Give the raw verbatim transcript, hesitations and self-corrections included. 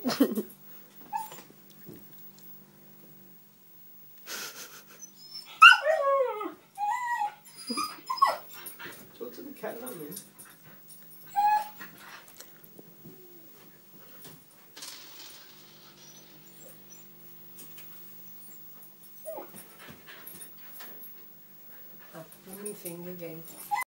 Talk to the cat, not me. Give me finger again.